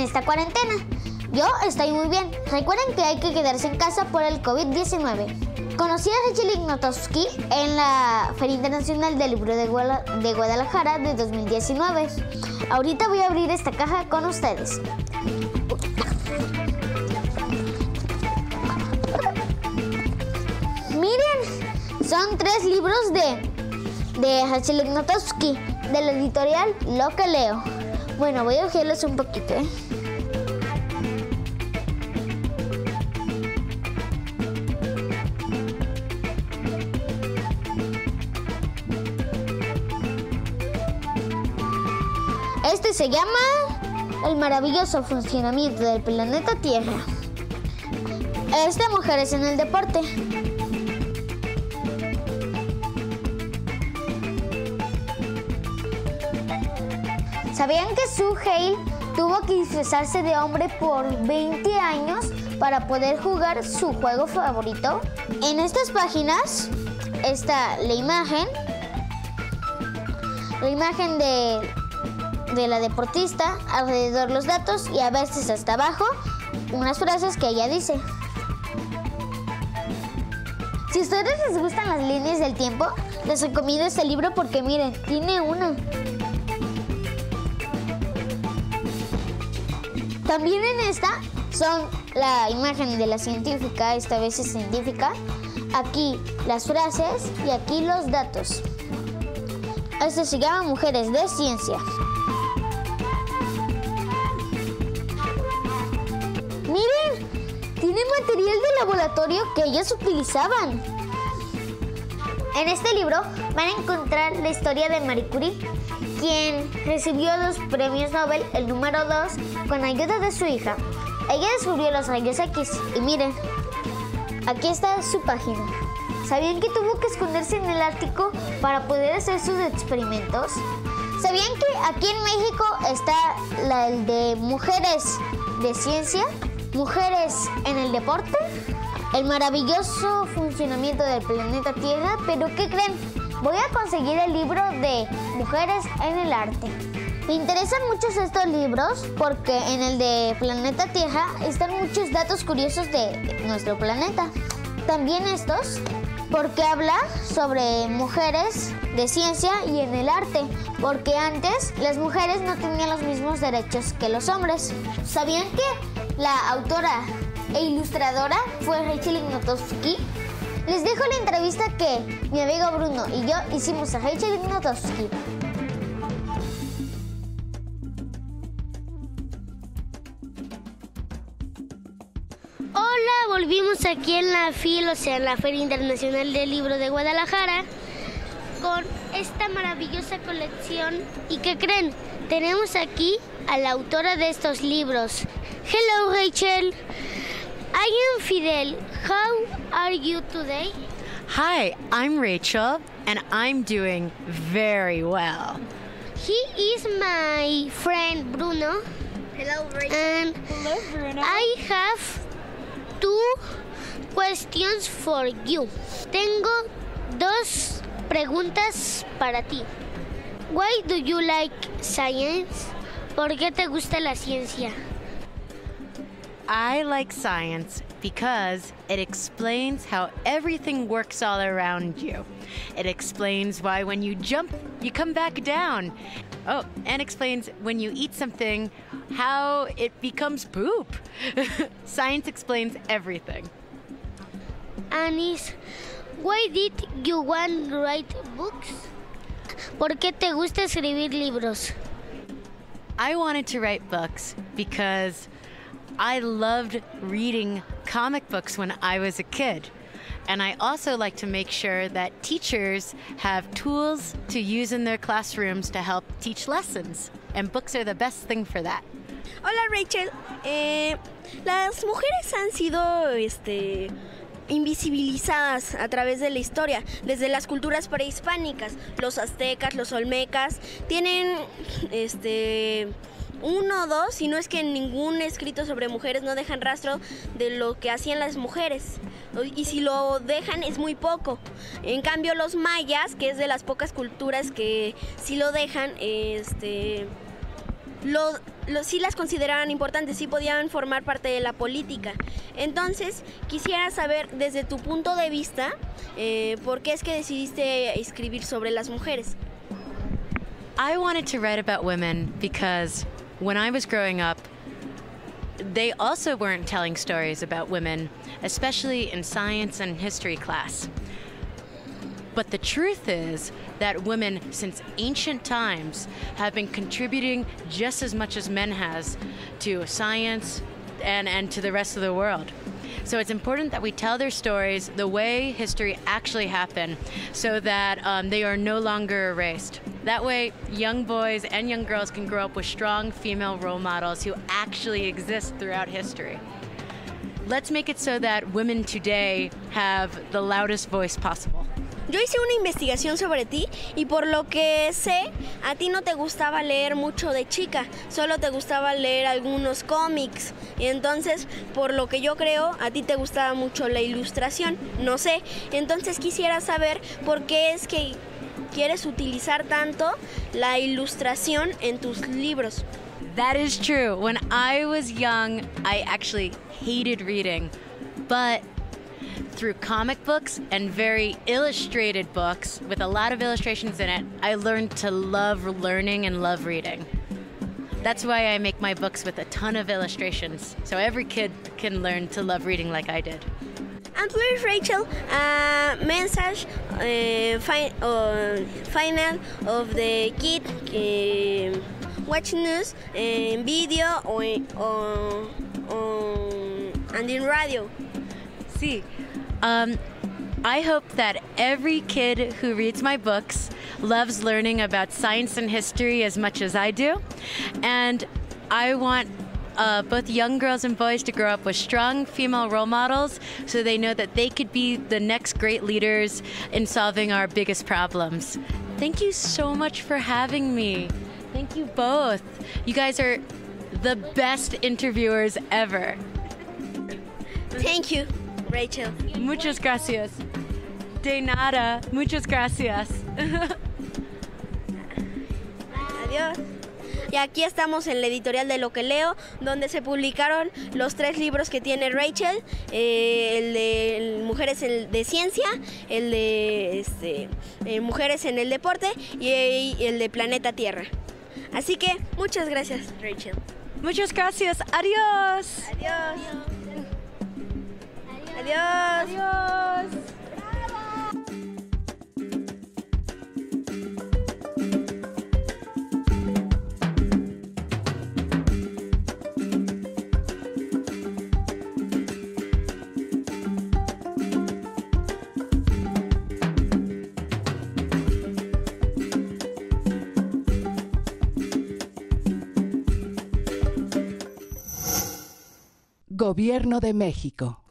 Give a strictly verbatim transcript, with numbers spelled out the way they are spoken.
esta cuarentena? Yo estoy muy bien. Recuerden que hay que quedarse en casa por el COVID diecinueve. Conocí a Rachel Ignotowski en la Feria Internacional del Libro de, Guala, de Guadalajara de dos mil diecinueve. Ahorita voy a abrir esta caja con ustedes. Miren, son tres libros de, de Rachel Ignotowski, de la editorial Lo que Leo. Bueno, voy a ojearlos un poquito, ¿eh? Este se llama El maravilloso funcionamiento del planeta Tierra. Es de mujeres en el deporte. ¿Sabían que Sue Hale tuvo que disfrazarse de hombre por veinte años para poder jugar su juego favorito? En estas páginas está la imagen, la imagen de, de la deportista, alrededor los datos y a veces hasta abajo unas frases que ella dice. Si a ustedes les gustan las líneas del tiempo, les recomiendo este libro porque miren, tiene una. También en esta son la imagen de la científica, esta vez es científica, aquí las frases y aquí los datos. Esto se llama Mujeres de Ciencia. Miren, tiene material de laboratorio que ellas utilizaban. En este libro van a encontrar la historia de Marie Curie, quien recibió los premios Nobel, el número dos, con ayuda de su hija. Ella descubrió los rayos X y miren, aquí está su página. ¿Sabían que tuvo que esconderse en el Ártico para poder hacer sus experimentos? ¿Sabían que aquí en México está la de Mujeres de Ciencia, Mujeres en el Deporte, el maravilloso funcionamiento del planeta Tierra? ¿Pero qué creen? Voy a conseguir el libro de Mujeres en el Arte. Me interesan mucho estos libros porque en el de Planeta Tierra están muchos datos curiosos de nuestro planeta. También estos porque habla sobre mujeres de ciencia y en el arte, porque antes las mujeres no tenían los mismos derechos que los hombres. ¿Sabían que la autora e ilustradora fue Rachel Ignotowski? Les dejo la entrevista que mi amigo Bruno y yo hicimos a Rachel Ignotowski. Hola, volvimos aquí en la FIL, o sea, en la Feria Internacional del Libro de Guadalajara, con esta maravillosa colección. ¿Y qué creen? Tenemos aquí a la autora de estos libros. Hello, Rachel. I am Fidel. How are you today? Hi, I'm Rachel, and I'm doing very well. He is my friend Bruno. Hello, Rachel. And Hello, Bruno. I have two questions for you. Tengo dos preguntas para ti. Why do you like science? ¿Por qué te gusta la ciencia? I like science because it explains how everything works all around you. It explains why when you jump, you come back down. Oh, and explains when you eat something, how it becomes poop. Science explains everything. Anis, why did you want to write books? ¿Por qué te gusta escribir libros? I wanted to write books because I loved reading comic books when I was a kid. And I also like to make sure that teachers have tools to use in their classrooms to help teach lessons. And books are the best thing for that. Hola, Rachel. Eh, las mujeres han sido este, invisibilizadas a través de la historia, desde las culturas prehispánicas. Los aztecas, los olmecas, tienen este, uno o dos, si no es que ningún escrito sobre mujeres no dejan rastro de lo que hacían las mujeres. Y si lo dejan es muy poco. En cambio los mayas, que es de las pocas culturas que sí lo dejan, este, lo, lo, sí las consideraban importantes, sí podían formar parte de la política. Entonces, quisiera saber desde tu punto de vista, eh, ¿por qué es que decidiste escribir sobre las mujeres? I wanted to write about women because when I was growing up, they also weren't telling stories about women, especially in science and history class. But the truth is that women, since ancient times, have been contributing just as much as men has to science and, and to the rest of the world. So it's important that we tell their stories the way history actually happened so that um, they are no longer erased. That way, young boys and young girls can grow up with strong female role models who actually exist throughout history. Let's make it so that women today have the loudest voice possible. Yo hice una investigación sobre ti y por lo que sé, a ti no te gustaba leer mucho de chica, solo te gustaba leer algunos cómics. Y entonces, por lo que yo creo, a ti te gustaba mucho la ilustración, no sé. Entonces quisiera saber por qué es que quieres utilizar tanto la ilustración en tus libros. That is true. When I was young, I actually hated reading, but through comic books and very illustrated books with a lot of illustrations in it, I learned to love learning and love reading. That's why I make my books with a ton of illustrations, so every kid can learn to love reading like I did. And please, Rachel, a uh, message uh, fi uh, final of the kid uh, watching us in video or, or, or and in radio. Sí. Um, I hope that every kid who reads my books loves learning about science and history as much as I do. And I want uh, both young girls and boys to grow up with strong female role models so they know that they could be the next great leaders in solving our biggest problems. Thank you so much for having me. Thank you both. You guys are the best interviewers ever. Thank you, Rachel. Muchas gracias. De nada. Muchas gracias. Adiós. Y aquí estamos en la editorial de Lo que leo, donde se publicaron los tres libros que tiene Rachel, eh, el de el Mujeres en, de Ciencia, el de este, eh, Mujeres en el Deporte y, y el de Planeta Tierra. Así que muchas gracias, Rachel. Muchas gracias. Adiós. Adiós. Adiós. Adiós. Gobierno de México.